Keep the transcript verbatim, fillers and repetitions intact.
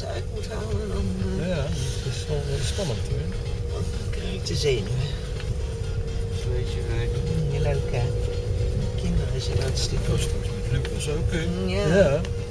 alles uit moet halen, dan, uh, ja, dat is wel spannend hoor. Dan krijg ik de zenuwen. Weet je waar? Heel leuk hè? Kinderen zijn hartstikke. Ik was straks met Lucas ook. Ja. Ja.